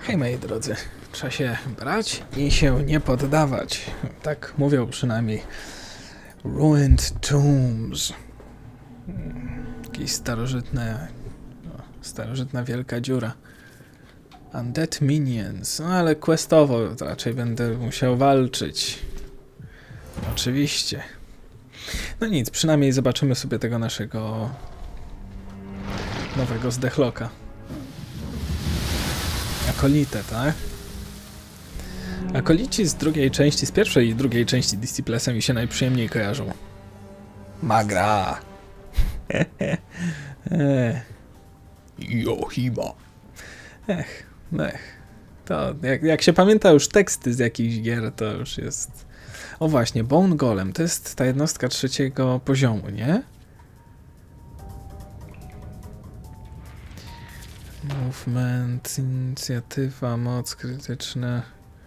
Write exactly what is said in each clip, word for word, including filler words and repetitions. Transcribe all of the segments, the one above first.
Hej moi drodzy, trzeba się brać i się nie poddawać. Tak mówią przynajmniej Ruined Tombs. Jakieś starożytne, no, starożytna wielka dziura. Undead Minions, no ale questowo raczej będę musiał walczyć. Oczywiście. No nic, przynajmniej zobaczymy sobie tego naszego nowego zdechloka. Akolitę, tak? Akolici z drugiej części, z pierwszej i drugiej części Disciplesa mi się najprzyjemniej kojarzą. Magra! Johima! Ech, ech. To jak, jak się pamięta już teksty z jakichś gier, to już jest... O właśnie, Bone Golem, to jest ta jednostka trzeciego poziomu, nie? Movement, inicjatywa, moc krytyczna.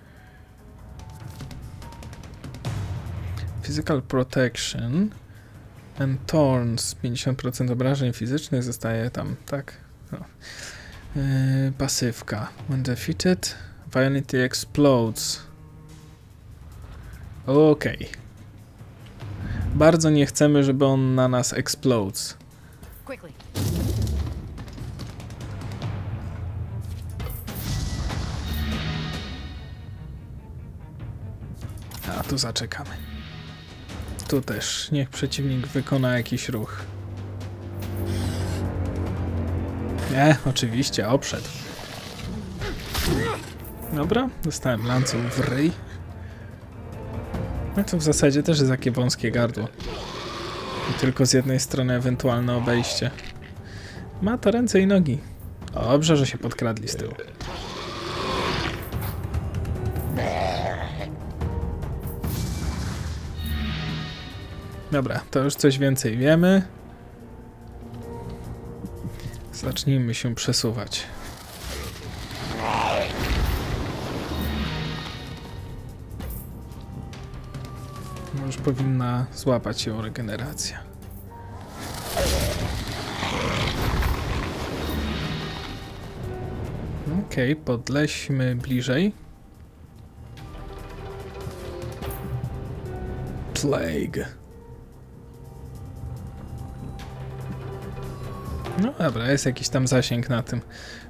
Physical Protection. And Thorns, pięćdziesiąt procent obrażeń fizycznych zostaje tam, tak? No. Yy, pasywka. When defeated, violently explodes. Okej. Okay. Bardzo nie chcemy, żeby on na nas explodes. A tu zaczekamy. Tu też niech przeciwnik wykona jakiś ruch. Nie, oczywiście, obszedł. Dobra, dostałem lancą w ryj. No to w zasadzie też jest takie wąskie gardło. I tylko z jednej strony ewentualne obejście. Ma to ręce i nogi. Dobrze, że się podkradli z tyłu. Dobra, to już coś więcej wiemy. Zacznijmy się przesuwać. Już powinna złapać ją regeneracja. Okej, okay, podleśmy bliżej. Plague. No dobra, jest jakiś tam zasięg na tym.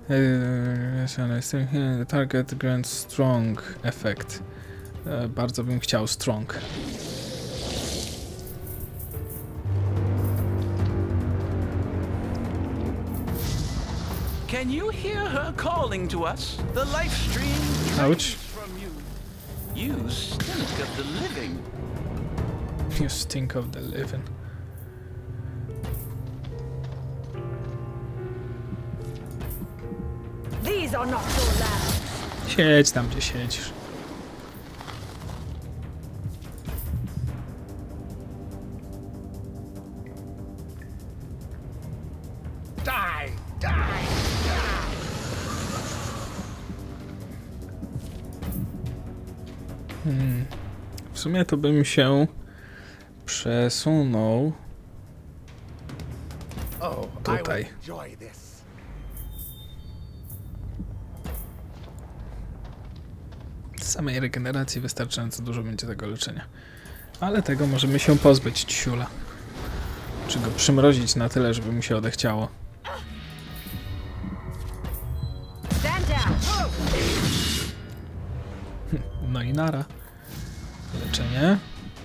The target grants strong effect. Bardzo bym chciał strong. Can you hear her calling to us? The life stream Ouch. from you. You stink of the living. You stink of the living. These are not your lands. Siedź tam, gdzie siedzisz. Die, die. Hmm. W sumie to bym się przesunął tutaj. Z samej regeneracji wystarczająco dużo będzie tego leczenia. Ale tego możemy się pozbyć ciula. Czy go przymrozić na tyle, żeby mu się odechciało. No i nara. Leczenie.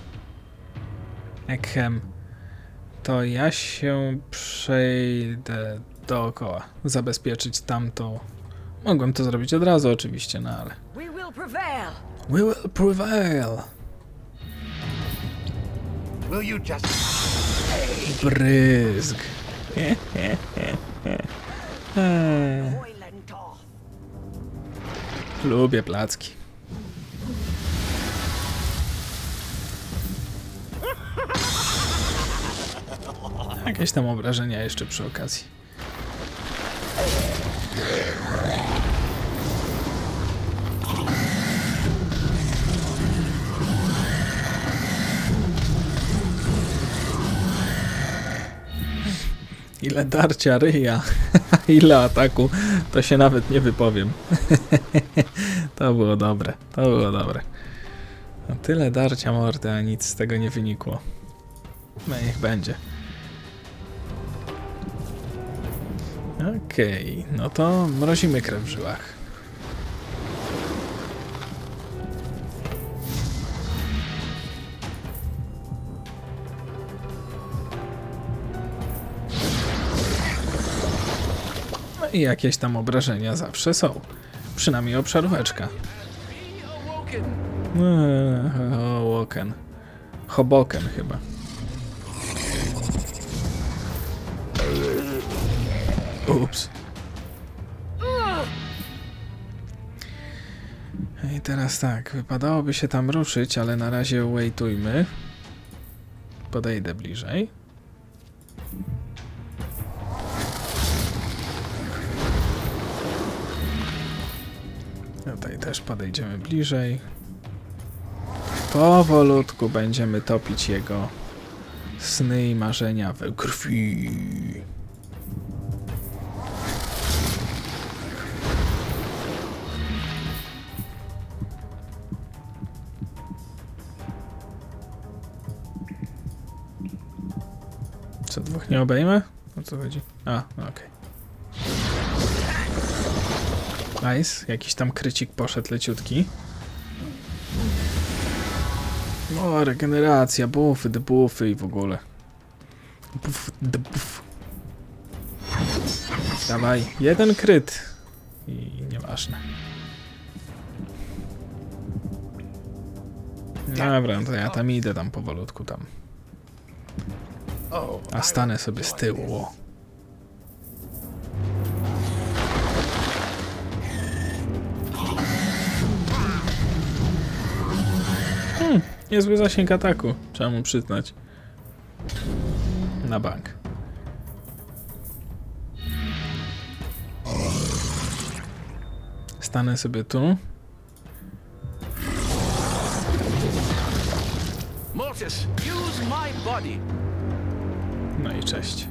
Ekhem. To ja się przejdę dookoła. Zabezpieczyć tamtą. Mogłem to zrobić od razu oczywiście, no ale... We will prevail. We will prevail. Will you just... Bryzg. Lubię placki. Jakieś tam obrażenia jeszcze przy okazji. Ile darcia ryja, ile ataku, to się nawet nie wypowiem. To było dobre, to było dobre. No tyle darcia mordy, a nic z tego nie wynikło. No niech będzie. Okej, okay, no to mrozimy krew w żyłach. No i jakieś tam obrażenia zawsze są. Przynajmniej obszaróweczka. Eee, Woken. Hoboken chyba. Ups. I teraz tak, wypadałoby się tam ruszyć, ale na razie waitujmy. Podejdę bliżej. Tutaj też podejdziemy bliżej. Powolutku będziemy topić jego sny i marzenia we krwi. Co, dwóch nie obejmę? O co chodzi? A, okej. Okay. Nice, jakiś tam krycik poszedł leciutki. O, regeneracja, buffy, debuffy i w ogóle. Buff, debuff. Dawaj, jeden kryt. I nieważne. Dobra, to ja tam idę tam powolutku tam. A stanę sobie z tyłu. Hmm, niezły zasięg ataku, trzeba mu przyznać. Na bank. Stanę sobie tu. Mortis, use my body. No i cześć.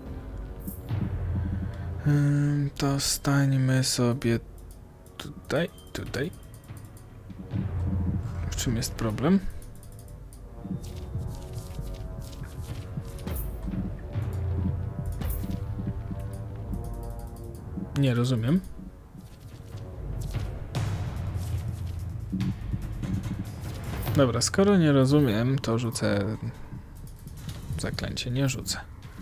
Hmm, to stańmy sobie tutaj, tutaj. W czym jest problem? Nie rozumiem. Dobra, skoro nie rozumiem, to rzucę zaklęcie. Nie rzucę.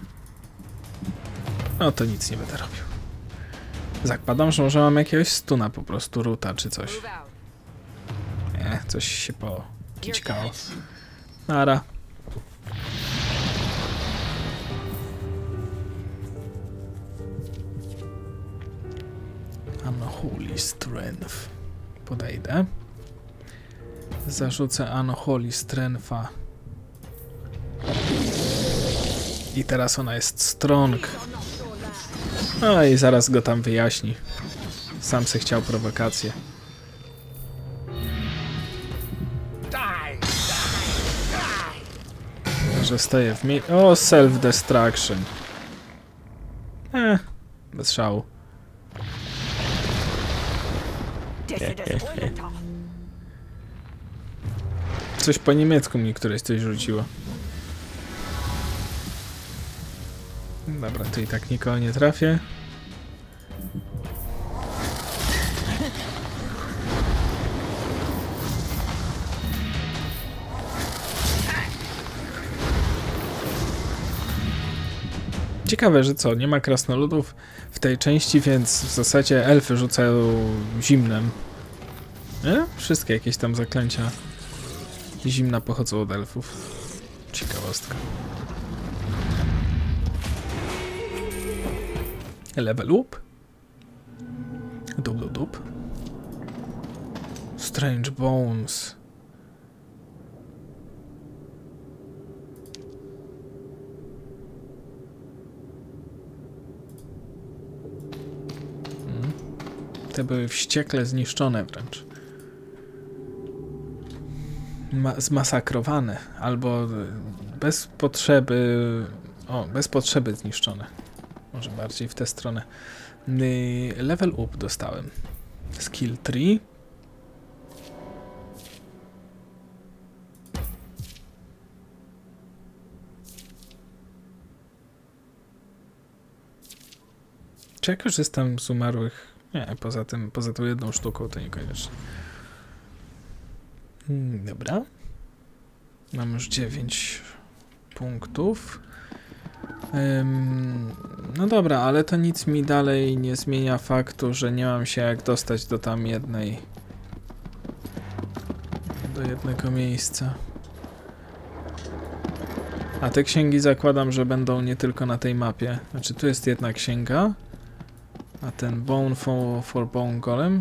No to nic nie będę robił. Zakładam, że może mam jakiegoś stuna po prostu, ruta czy coś. Nie, coś się pokićkało. Nara. Unholy Strength. Podejdę. Zarzucę Unholy Strength'a. I teraz ona jest strong. No i zaraz go tam wyjaśni. Sam se chciał prowokację. Że stoję w miejscu. O, self-destruction. Eh, bez szału. Coś po niemiecku mi któreś coś rzuciło. Dobra, tu i tak nikogo nie trafię. Ciekawe, że co, nie ma krasnoludów w tej części, więc w zasadzie elfy rzucają zimnem. Nie? Wszystkie jakieś tam zaklęcia zimna pochodzą od elfów. Ciekawostka. Level up. Dup, dup, dup. Strange Bones. Hmm. Te były wściekle zniszczone wręcz. Ma zmasakrowane. Albo bez potrzeby... O, bez potrzeby zniszczone. może bardziej w tę stronę. Yy, level up dostałem. Skill trzy. Czy ja korzystam z umarłych? Nie, poza tym, poza tą jedną sztuką to niekoniecznie. Hmm, dobra. Mam już dziewięć punktów. Ym, no dobra, ale to nic mi dalej nie zmienia faktu, że nie mam się jak dostać do tam jednej... do jednego miejsca. A te księgi zakładam, że będą nie tylko na tej mapie. Znaczy tu jest jedna księga. A ten Bone for, for Bone Golem.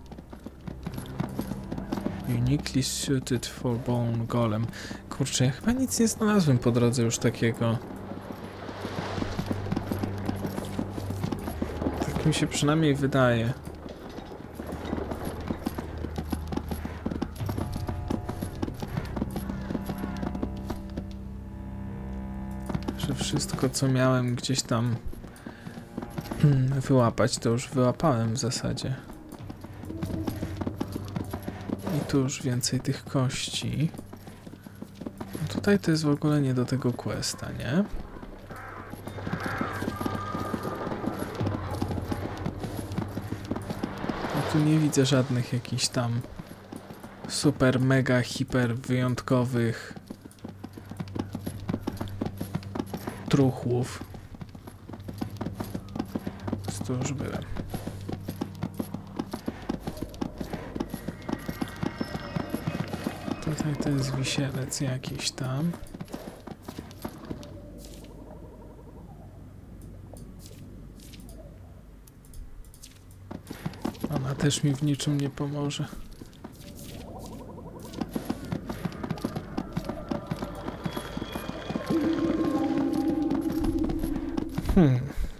Uniquely suited for Bone Golem. Kurczę, ja chyba nic nie znalazłem po drodze już takiego. Tak mi się przynajmniej wydaje. Że wszystko, co miałem gdzieś tam wyłapać, to już wyłapałem w zasadzie. I tu już więcej tych kości. No tutaj to jest w ogóle nie do tego questa, nie? No tu nie widzę żadnych jakichś tam super, mega, hiper wyjątkowych truchłów. Tu już byłem. Tutaj to jest wisielec jakiś tam. Ona też mi w niczym nie pomoże. Hmm.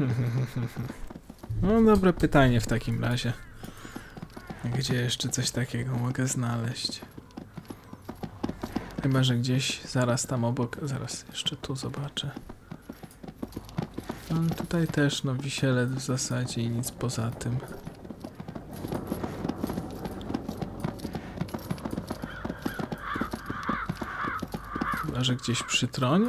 No dobre pytanie w takim razie. Gdzie jeszcze coś takiego mogę znaleźć? Chyba, że gdzieś zaraz tam obok... Zaraz jeszcze tu zobaczę. No tutaj też no wisielec w zasadzie i nic poza tym. Chyba, że gdzieś przy tronie?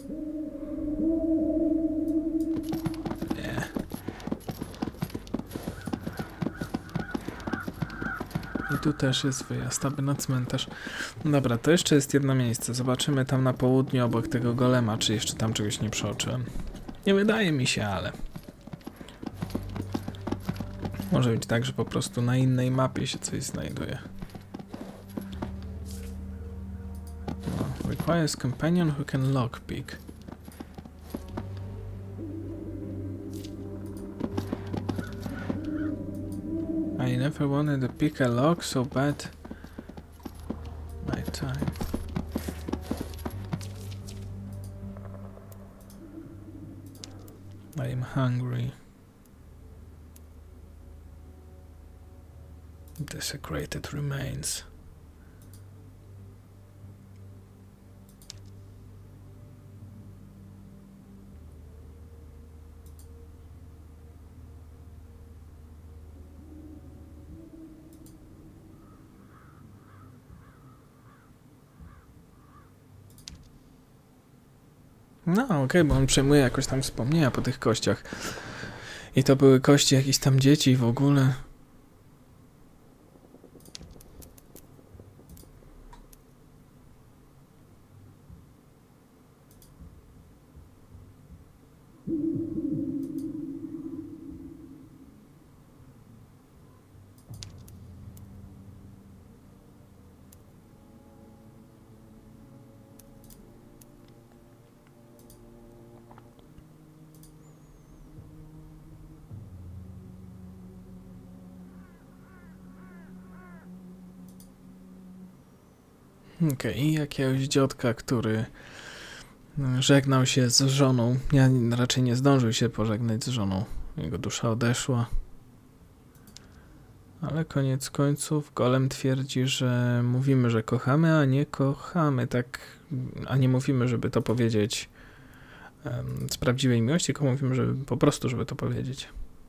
I tu też jest wyjazd, aby na cmentarz. Dobra, to jeszcze jest jedno miejsce. Zobaczymy tam na południu obok tego golema, czy jeszcze tam czegoś nie przeoczyłem. Nie wydaje mi się, ale... Może być tak, że po prostu na innej mapie się coś znajduje. No, requires companion who can lockpick. I never wanted to pick a lock so bad. My time. I am hungry. Desecrated remains. No, okej, okay, bo on przejmuje jakoś tam wspomnienia po tych kościach. I to były kości jakichś tam dzieci w ogóle. Okej, okay, i jakiegoś dziadka, który żegnał się z żoną. Ja raczej nie zdążył się pożegnać z żoną. Jego dusza odeszła. Ale koniec końców golem twierdzi, że mówimy, że kochamy, a nie kochamy. Tak, a nie mówimy, żeby to powiedzieć um, z prawdziwej miłości, tylko mówimy, żeby po prostu, żeby to powiedzieć.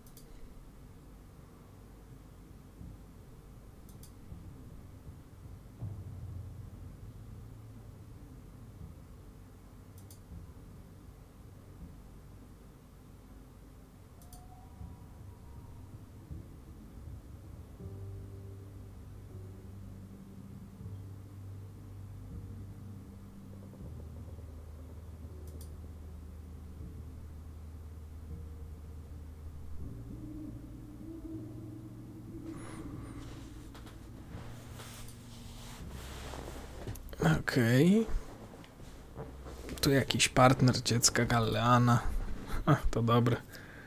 Okej. Okay. Tu jakiś partner dziecka Galleana. A, to dobre.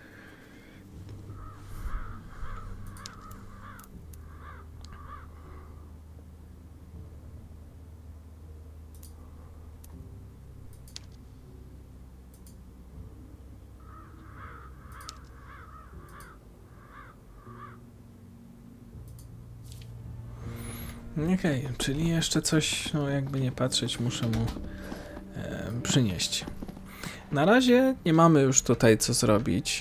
Okej, okay, czyli jeszcze coś, no jakby nie patrzeć, muszę mu e, przynieść. Na razie nie mamy już tutaj co zrobić,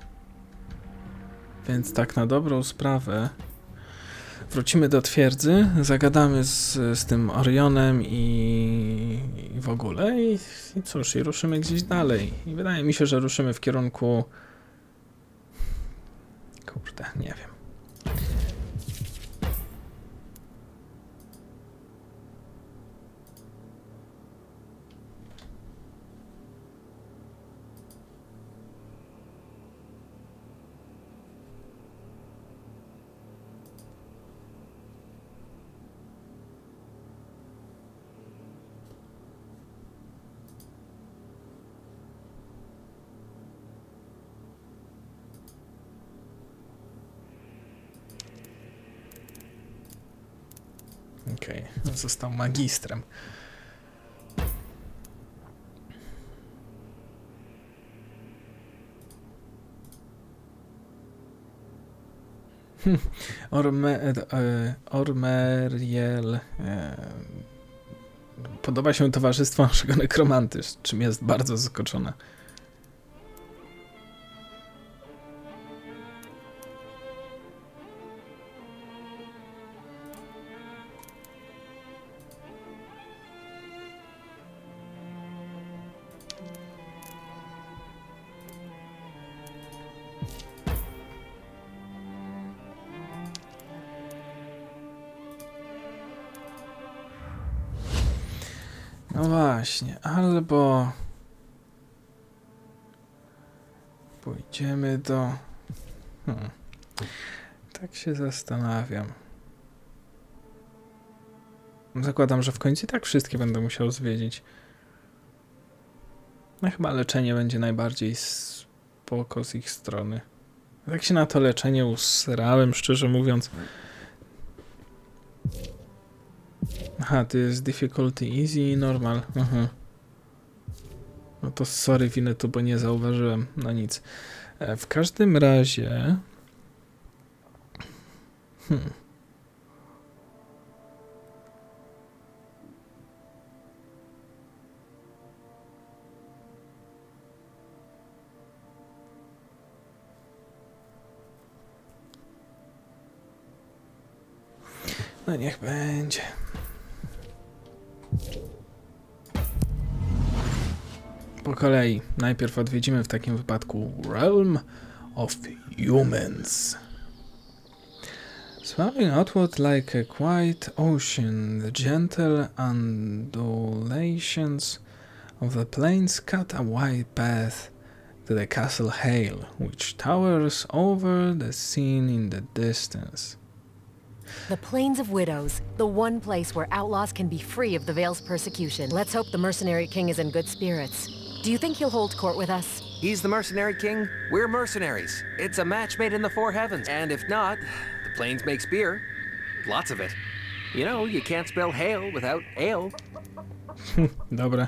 więc tak na dobrą sprawę wrócimy do twierdzy, zagadamy z, z tym Orionem i, i w ogóle i, i cóż, i ruszymy gdzieś dalej. I wydaje mi się, że ruszymy w kierunku... Kurde, nie wiem. Okej, okay. Został magistrem. Hm. Orme, e, Ormeriel e, podoba się towarzystwo naszego nekromanty, czym jest bardzo zaskoczona. No właśnie, albo pójdziemy do... Hmm. Tak się zastanawiam. Zakładam, że w końcu i tak wszystkie będę musiał zwiedzić. No chyba leczenie będzie najbardziej spoko z ich strony. Tak się na to leczenie usrałem, szczerze mówiąc. Aha, to jest difficulty easy i normal. Aha. No to sorry, winę tu, bo nie zauważyłem. No nic. E, w każdym razie... Hmm. No niech będzie. Po kolei. Najpierw odwiedzimy w takim wypadku Realm of Humans. Swelling outward like a quiet ocean, the gentle undulations of the plains cut a wide path to the Castle Hale, which towers over the scene in the distance. The Plains of Widows, the one place where outlaws can be free of the Vale's persecution. Let's hope the Mercenary King is in good spirits. Do you think he'll hold court with us? He's the Mercenary King, we're mercenaries. It's a match made in the four heavens. And if not, the Plains makes beer. Lots of it. You know, you can't spell hail without ale. Dobra.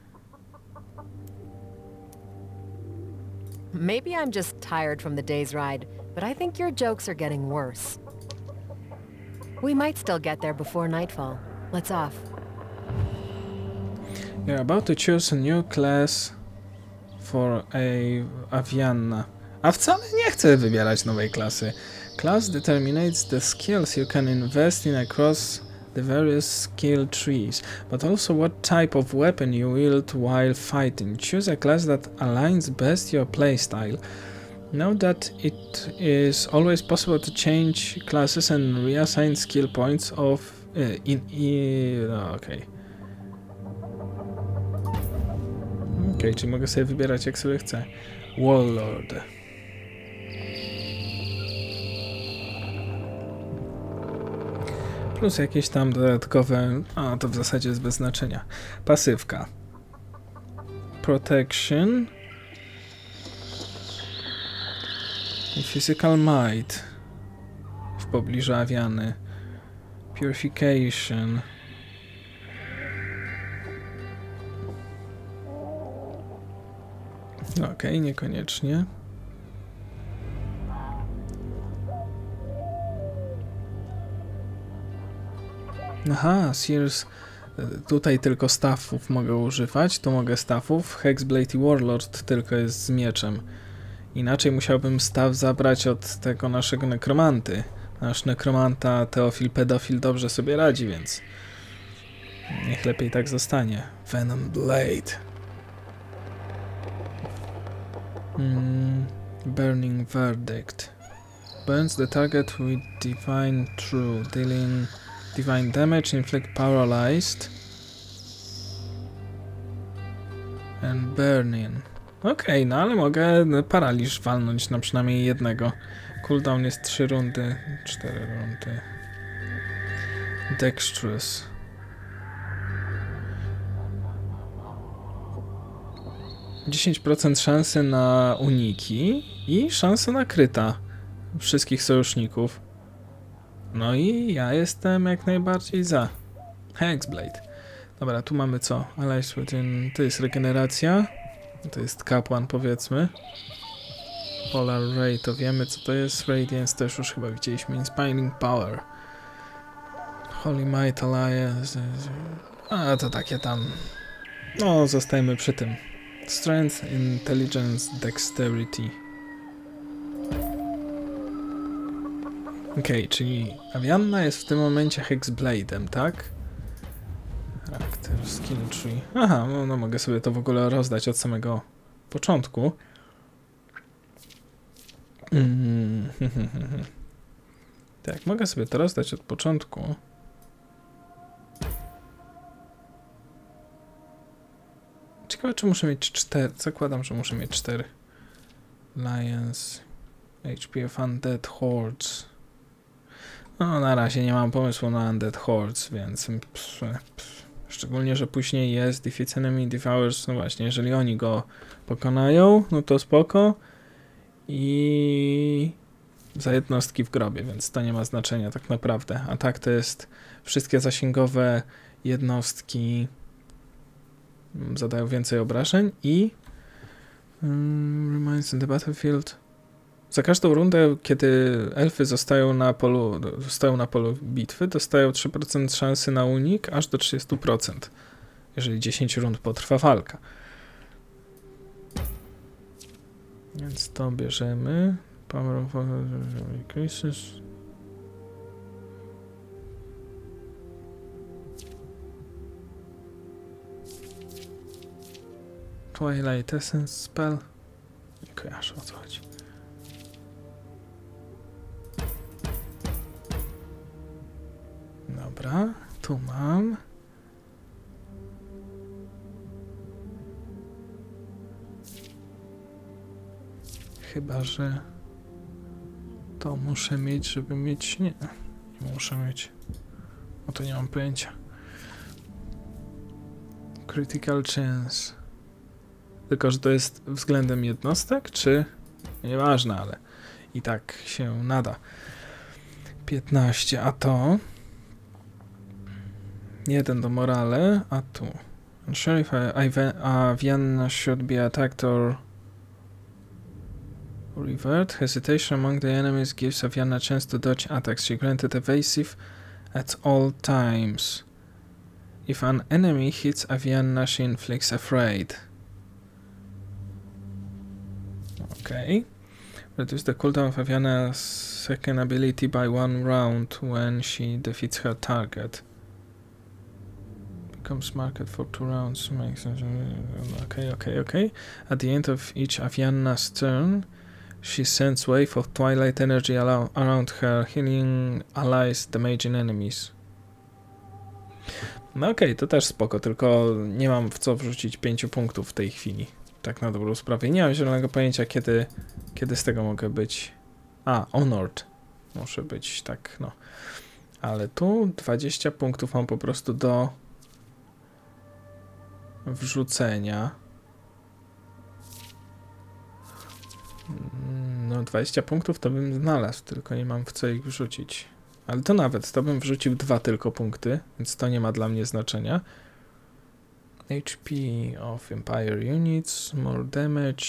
Maybe I'm just tired from the day's ride, but I think your jokes are getting worse. We might still get there before nightfall. Let's off. You're about to choose a new class for a Avianna. A wcale nie chcę wybierać nowej klasy. Class determines the skills you can invest in across the various skill trees, but also what type of weapon you wield while fighting. Choose a class that aligns best your playstyle. Note that it is always possible to change classes and reassign skill points of uh, in, in no, okay. Ok, czyli mogę sobie wybierać jak sobie chcę. Warlord. Plus jakieś tam dodatkowe, a to w zasadzie jest bez znaczenia. Pasywka. Protection. I Physical Might. W pobliżu Aviany. Purification. Okej, okay, niekoniecznie. Aha, Sears. Tutaj tylko staffów mogę używać, tu mogę staffów. Hexblade i Warlord tylko jest z mieczem. Inaczej musiałbym staff zabrać od tego naszego nekromanty. Nasz nekromanta, teofil, pedofil dobrze sobie radzi, więc niech lepiej tak zostanie. Venom Blade. Mm, Burning Verdict. Burns the target with Divine True, dealing Divine Damage, inflict Paralyzed and Burning. Okej, okay, no ale mogę paraliż walnąć na przynajmniej jednego. Cooldown jest trzy rundy, cztery rundy. Dexterous. dziesięć procent szansy na uniki i szansa na kryta wszystkich sojuszników. No i ja jestem jak najbardziej za. Hexblade. Dobra, tu mamy co? Allies within... To jest regeneracja. To jest kapłan, powiedzmy. Polar Ray, to wiemy co to jest. Radiance też już chyba widzieliśmy. Inspiring Power. Holy Might Alliance. A, to takie tam... No, zostajemy przy tym. Strength, Intelligence, Dexterity. Okej, okay, czyli Avianna jest w tym momencie Hexblade'em, tak? Charakter, skill tree. Aha, no, no mogę sobie to w ogóle rozdać od samego początku. Mm. Tak, mogę sobie to rozdać od początku. Ciekawe, czy muszę mieć cztery. Zakładam, że muszę mieć cztery. Lions, H P of Undead Hordes. No, na razie nie mam pomysłu na Undead Hordes, więc... Pff, pff. Szczególnie, że później jest Defeat Enemy Devours. No właśnie, jeżeli oni go pokonają, no to spoko. I... za jednostki w grobie, więc to nie ma znaczenia tak naprawdę. A tak to jest wszystkie zasięgowe jednostki zadają więcej obrażeń i... Um, Remains in the battlefield... Za każdą rundę, kiedy elfy zostają na polu, zostają na polu bitwy, dostają trzy procent szansy na unik, aż do trzydzieści procent, jeżeli dziesięć rund potrwa walka. Więc to bierzemy. Power of increases. Twilight Essence Spell. Nie kojarzę, o co chodzi. Dobra, tu mam. Chyba, że to muszę mieć, żeby mieć... Nie, nie muszę mieć. O to nie mam pojęcia. Critical Chance. Tylko, że to jest względem jednostek, czy... Nieważne, ale i tak się nada. piętnaście, a to... Jeden do morale, a tu. Sheriff Avianna should be attacked or revert. Hesitation among the enemies gives Avianna a chance to dodge attacks. She granted evasive at all times. If an enemy hits Avianna, she inflicts afraid. Okay. Reduce the cooldown of Aviana's second ability by one round when she defeats her target. Becomes market for two rounds. Makes sense. Okay, okay, okay. At the end of each Aviana's turn, she sends wave of twilight energy around her, healing allies, damaging enemies. No okej, okay, to też spoko, tylko nie mam w co wrzucić pięciu punktów w tej chwili. Tak na dobrą sprawę. Nie mam zielonego pojęcia, kiedy, kiedy z tego mogę być. A, Honored. Muszę być, tak, no. Ale tu dwadzieścia punktów mam po prostu do wrzucenia. No dwadzieścia punktów to bym znalazł, tylko nie mam w co ich wrzucić. Ale to nawet, to bym wrzucił dwa tylko punkty, więc to nie ma dla mnie znaczenia. H P of Empire Units, more damage.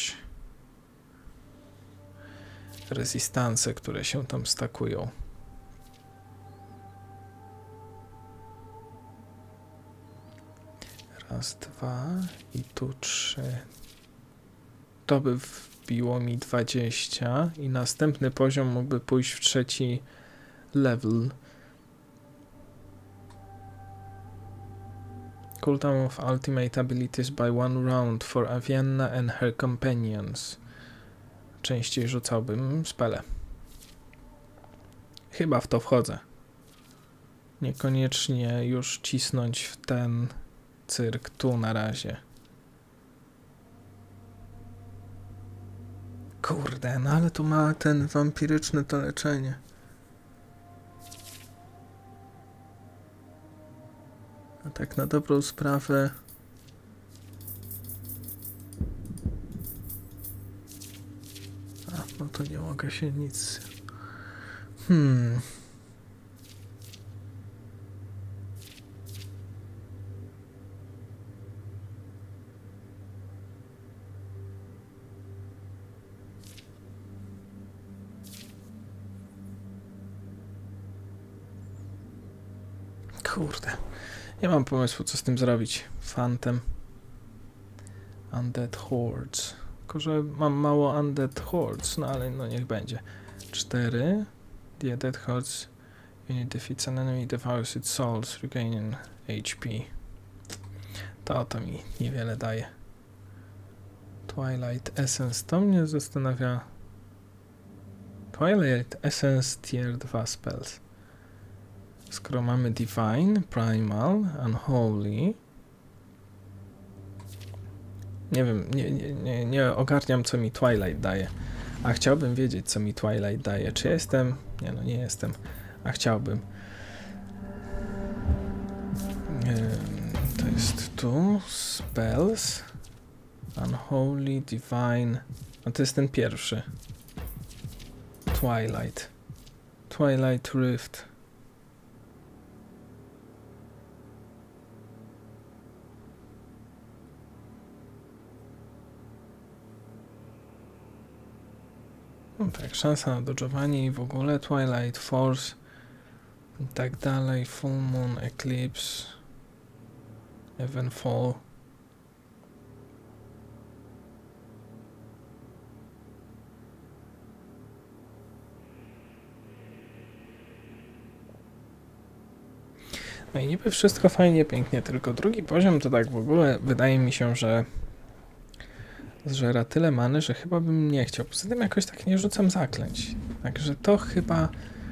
Resistance, które się tam stakują. Raz, dwa i tu trzy. To by wbiło mi dwadzieścia i następny poziom mógłby pójść w trzeci level. Cooldown of ultimate abilities by one round for Aviana and her companions. Częściej rzucałbym spele. Chyba w to wchodzę. Niekoniecznie już cisnąć w ten cyrk tu na razie. Kurde, no ale tu ma ten wampiryczne to leczenie. A tak na dobrą sprawę... A, no to nie mogę się nic... Hmm... Kurde. Nie mam pomysłu, co z tym zrobić. Phantom. Undead Hordes. Tylko, że mam mało Undead Hordes, no ale no niech będzie. cztery. The Undead Hordes unit defeats an enemy, devours its souls, regaining H P. To to mi niewiele daje. Twilight Essence. To mnie zastanawia. Twilight Essence Tier dwa spells. Skoro mamy Divine, Primal, Unholy. Nie wiem, nie, nie, nie, nie ogarniam, co mi Twilight daje. A chciałbym wiedzieć, co mi Twilight daje. Czy jestem? Nie, no nie jestem. A chciałbym. To jest tu. Spells. Unholy, Divine. A to jest ten pierwszy. Twilight. Twilight Rift. No tak, szansa na dodżowanie i w ogóle Twilight Force i tak dalej, Full Moon, Eclipse, Evenfall. No i niby wszystko fajnie, pięknie, tylko drugi poziom to tak w ogóle wydaje mi się, że zżera tyle many, że chyba bym nie chciał. Poza tym jakoś tak nie rzucam zaklęć. Także to chyba...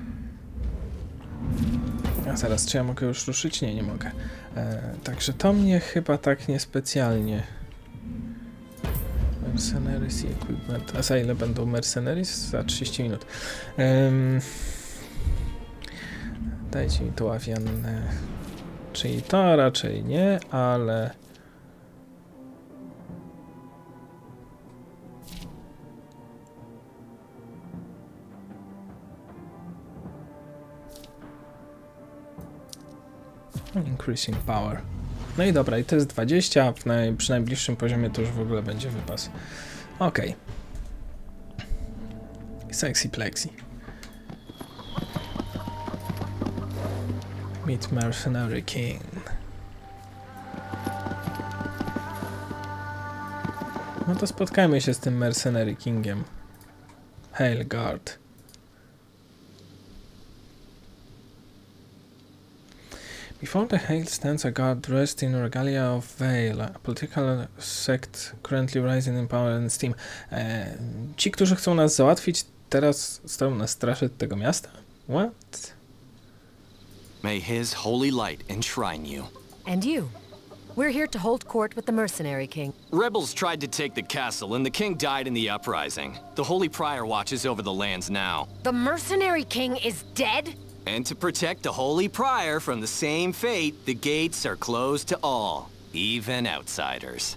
A zaraz, czy ja mogę już ruszyć? Nie, nie mogę. E, także to mnie chyba tak niespecjalnie... Mercenaries i equipment. A za ile będą mercenaries? Za trzydzieści minut. Um, dajcie mi to awiannę. Czyli to raczej nie, ale... Increasing power. No i dobra, i to jest dwadzieścia, w naj, przy najbliższym poziomie to już w ogóle będzie wypas. Ok. Sexy Plexi. Meet Mercenary King. no to spotkajmy się z tym Mercenary Kingiem. Hail Guard. Before the Hail stands a guard dressed in regalia of Vale, a political sect currently rising in power and steam. E, ci, którzy chcą nas załatwić, teraz stoją na straży tego miasta? What? May his holy light enshrine you. And you. We're here to hold court with the Mercenary King. Rebels tried to take the castle, and the king died in the uprising. The Holy Prior watches over the lands now. The Mercenary King is dead? And to protect the Holy Prior from the same fate, the gates are closed to all, even outsiders.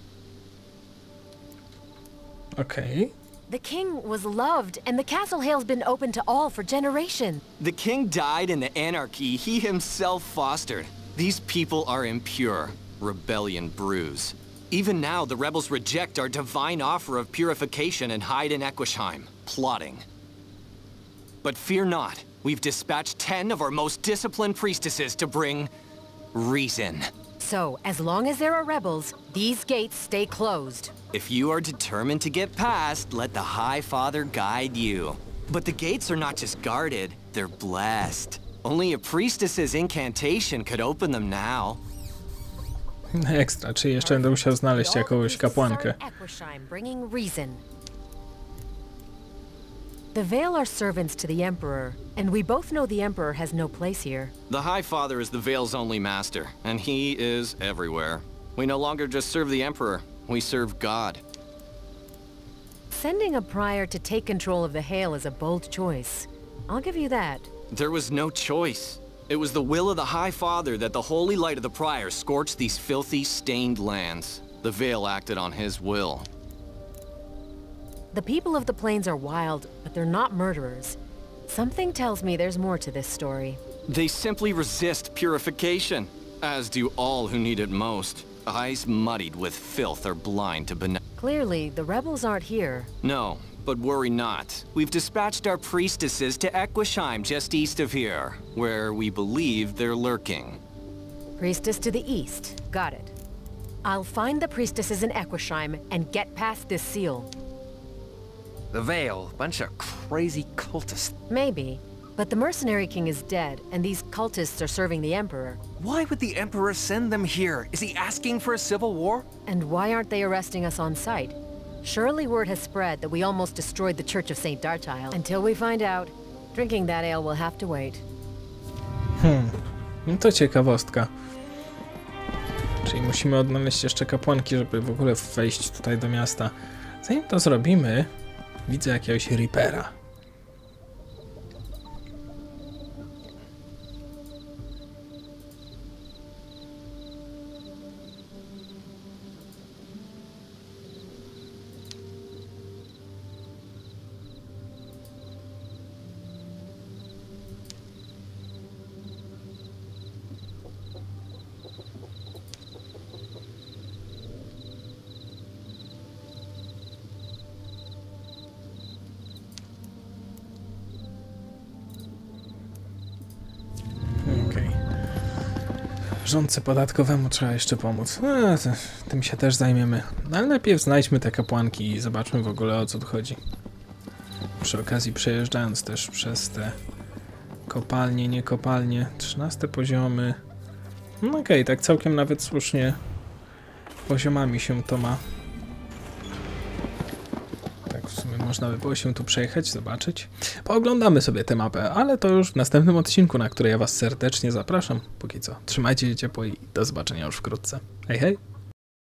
Okay. The king was loved, and the Castle Hale's been open to all for generations. The king died in the anarchy he himself fostered. These people are impure. Rebellion brews. Even now, the rebels reject our divine offer of purification and hide in Equisheim, plotting. But fear not. We've dispatched ten of our most disciplined priestesses to bring reason. So, as long as there are rebels, these gates stay closed. If you are determined to get past, let the High Father guide you. But the gates are not just guarded, they're blessed. Only a priestess's incantation could open them now. Ekstra, czy jeszcze będę musiał znaleźć jakąś kapłankę. Equisheim, bringing reason. The Vale are servants to the Emperor, and we both know the Emperor has no place here. The High Father is the Vale's only master, and he is everywhere. We no longer just serve the Emperor, we serve God. Sending a prior to take control of the Hale is a bold choice. I'll give you that. There was no choice. It was the will of the High Father that the holy light of the Prior scorched these filthy, stained lands. The Vale acted on his will. The people of the Plains are wild, but they're not murderers. Something tells me there's more to this story. They simply resist purification, as do all who need it most. Eyes muddied with filth are blind to ben- Clearly, the rebels aren't here. No, but worry not. We've dispatched our priestesses to Equisheim, just east of here, where we believe they're lurking. Priestess to the east. Got it. I'll find the priestesses in Equisheim and get past this seal. The Vale, bunch of crazy cultists. Maybe. But the Mercenary King is dead, and these cultists are serving the Emperor. Why would the Emperor send them here? Is he asking for a civil war? And why aren't they arresting us on sight? Surely word has spread that we almost destroyed the Church of Saint Dartile. Until we find out, drinking that ale will have to wait. Hmm, no to ciekawostka. Czyli musimy odnaleźć jeszcze kapłanki, żeby w ogóle wejść tutaj do miasta. Zanim to zrobimy, widzę jakiegoś Reapera. Rządcy podatkowemu trzeba jeszcze pomóc. No, tym się też zajmiemy. No, ale najpierw znajdźmy te kapłanki i zobaczmy w ogóle, o co tu chodzi. Przy okazji przejeżdżając też przez te kopalnie, nie kopalnie. trzynaste poziomy. No okej, okay, tak całkiem nawet słusznie poziomami się to ma. Tak w sumie można by było się tu przejechać, zobaczyć. Pooglądamy sobie tę mapę, ale to już w następnym odcinku, na który ja was serdecznie zapraszam. Póki co, trzymajcie się ciepło i do zobaczenia już wkrótce. Hej, hej!